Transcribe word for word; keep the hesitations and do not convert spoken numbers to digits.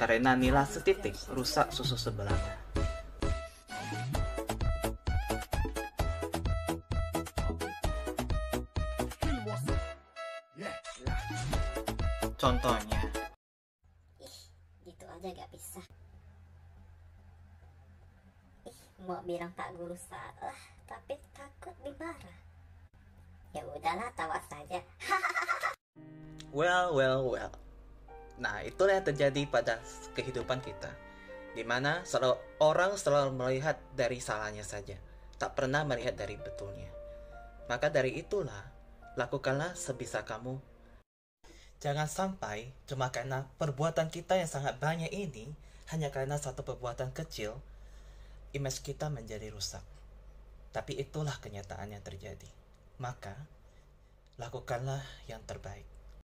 karena nilai setitik rusak susu sebelahnya. Contohnya, Ih, gitu aja gak bisa. Ih, mau bilang Pak Guru salah, tapi takut dimarah. Ya udahlah, tawa saja. well, well, well. Nah, itulah yang terjadi pada kehidupan kita, di mana selalu, orang selalu melihat dari salahnya saja, tak pernah melihat dari betulnya. Maka dari itulah, lakukanlah sebisa kamu. Jangan sampai cuma karena perbuatan kita yang sangat banyak ini, hanya karena satu perbuatan kecil, image kita menjadi rusak. Tapi itulah kenyataan yang terjadi. Maka, lakukanlah yang terbaik.